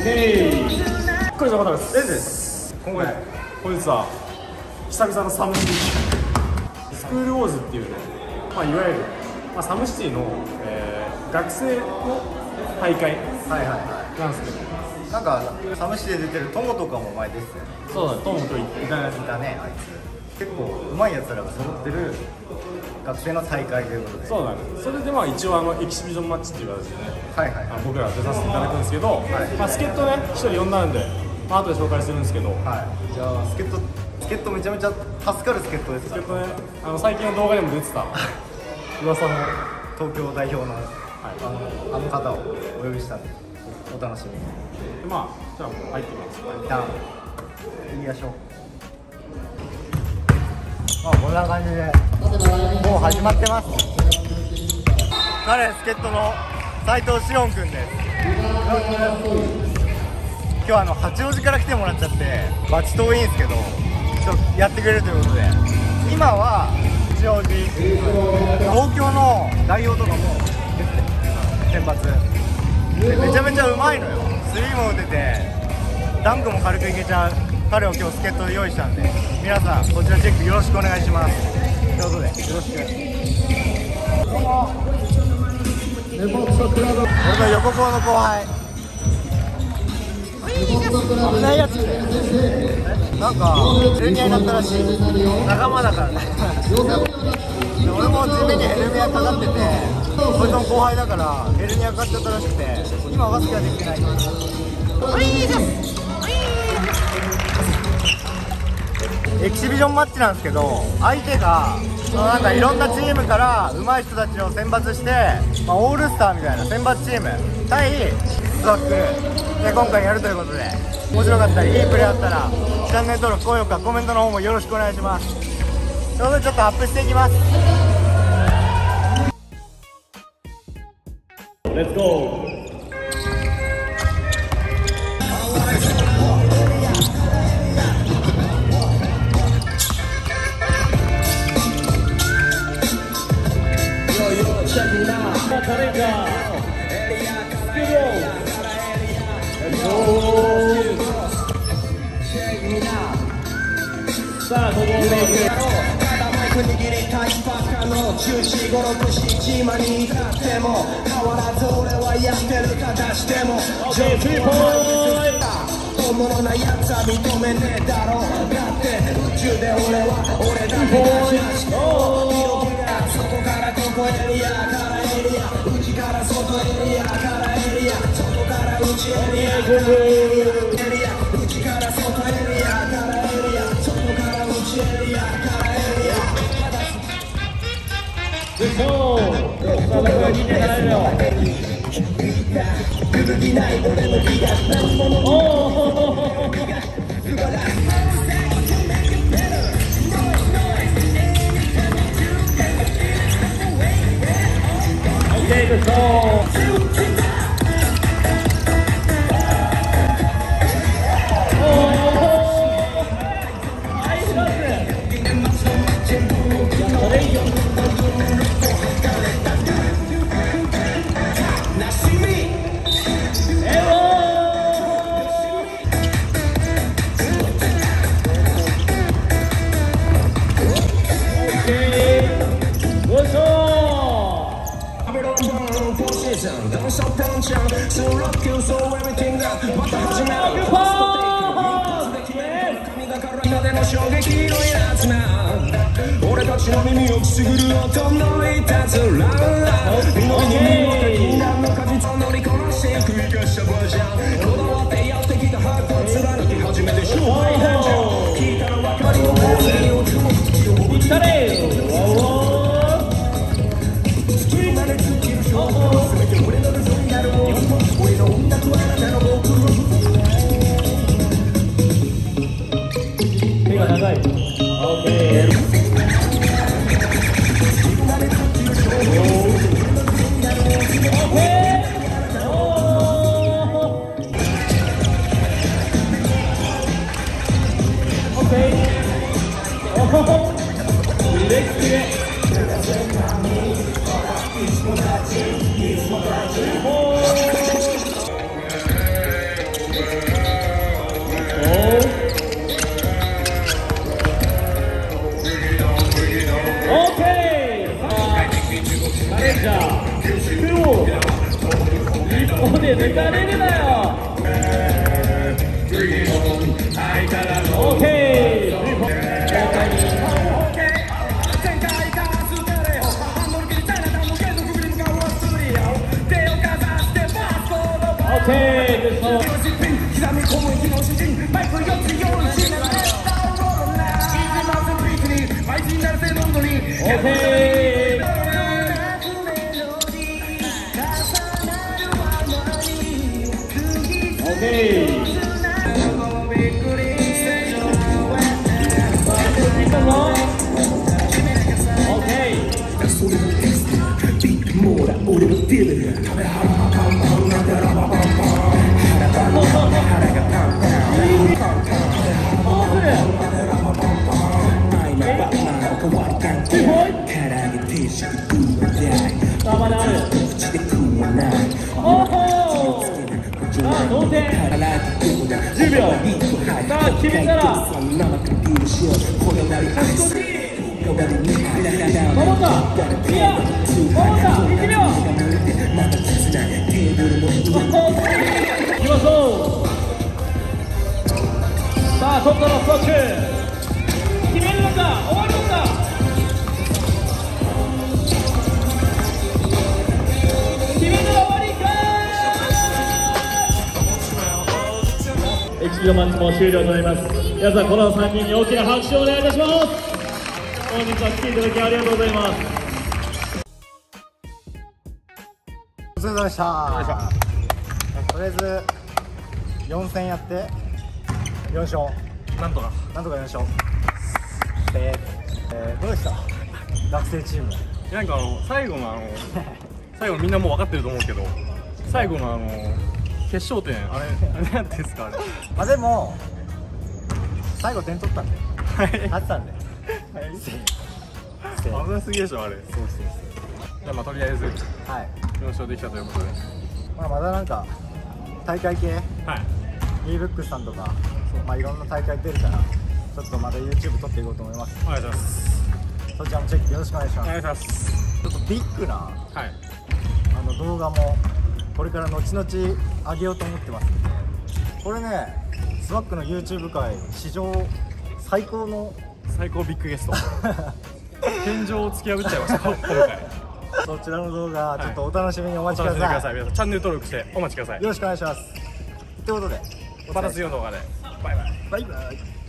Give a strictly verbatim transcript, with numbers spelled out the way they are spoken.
ケー。これの方です。エンです。今回、本日は久々のサムシティスクールウォーズっていうね、まあ、いわゆる、まあ、サムシティの、えー、学生の大会なんですけど、 なんかサムシティで出てるトモとかも前ですよね。 そうだね、トモといたね、 いたね、あいつ結構うまいやつらが揃ってる学生の大会ということで。 そうだね。それでまあ一応あのエキシビジョンマッチっていう形でね、 はいはい、 あの僕ら出させていただくんですけど、はい、まあ助っ人ね一人呼んだんで、まあ後で紹介するんですけど、 はい、じゃあ助っ人助っ人めちゃめちゃ助かる助っ人ですから。 助っ人ね、あの最近の動画にも出てた噂の東京代表の、はい、あのあの方をお呼びしたんでお楽しみに。 でまあじゃあもう入ってみます。 一旦行きましょう。まあこんな感じでもう始まってます。彼助っ人の斉藤志音くんです。今日はあの八王子から来てもらっちゃってバチ遠いんですけど、ちょっとやってくれるということで、今は八王子、東京の代表とかも出て選抜でめちゃめちゃうまいのよ。スリーも打ててダンクも軽くいけちゃう彼を今日助っ人で用意したんで、皆さんこちらチェックよろしくお願いします。ということでよろしく。どうも俺の横校の後輩危ないやつで、なんかヘルニアになったらしい。仲間だからね俺も地味にヘルニアかかってて、そいつの後輩だからヘルニアかかっちゃったらしくて、今バスケはできてない。エキシビジョンマッチなんですけど、相手がそのなんかいろんなチームから上手い人たちを選抜して、まあ、オールスターみたいな選抜チーム対スワックルで今回やるということで、面白かったりいいプレーあったらチャンネル登録、高評価、コメントの方もよろしくお願いします。ということでちょっとアップしていきます。 レッツゴー。チャレンジャースキルさあ、ここで握りたいバカの中止ごろくしちまに至っても変わらず俺はやってるか出しても本物なやつは認めねえだろう。だって宇宙で俺は俺だけがしそこからここエリアからエリア、内から外エリアからエリア、外から内エリアからエリア、内から外エリアからエリア、外から内エリアからエリア。グッドー。さあ、僕は聞いてからよ。揺るぎない俺の気が何者の気が素晴らしい。Okay, let's go. Don't stop punching, so rock you, so everything that また始める。髪がからまでの衝撃のやつな。俺たちの耳をくすぐる音のいたずら。祈りに禁断の果実を乗りこなしていく生かしたバージョン。こだわってやってきたハートを貫き始めて勝敗なんじゃ。聞いたら分かりの構成を注目する。いったれ手が長い。OK。 ここで抜かれるなよ。オーケー。オーケじゅうびょう。さあ決めたら守った。いや守った。いちびょう。いきましょう。さあここからストック決めるのか終わるのか。決めたら終わりか。エキシビションマッチも終了となります。皆さんこのさんにんに大きな拍手をお願いいたします。本日は来ていただきありがとうございます。 お疲れ様でした。とりあえずよん戦やってよん勝、 なんとかなんとかよん勝で、えー、どうでした学生チーム。 なんかあの最後のあの最後みんなもう分かってると思うけど、最後のあの決勝点あれあれなんていうんですかあれ。 まあでも最後点取ったんではい勝ったんで危なすぎでしょあれ。 そうそうそう。 じゃあまあとりあえずはい、 よん勝できたということで、 まあ、まだなんか大会系はい e ブックさんとか、まあ、いろんな大会出るからちょっとまだ YouTube 撮っていこうと思います。 お願いします。 そちらもチェックよろしくお願いします。 お願いします。 ちょっとビッグなはいあの動画もこれから後々上げようと思ってますんで、これねスワックの YouTube 界史上最高の最高ビッグゲスト天井を突き破っちゃいました今回。 そちらの動画、 いちょっとお楽しみにお待ちください。 お楽しみください。皆さんチャンネル登録してお待ちください。 よろしくお願いします。ということでまた次の動画でバイバイ。 バイバイ。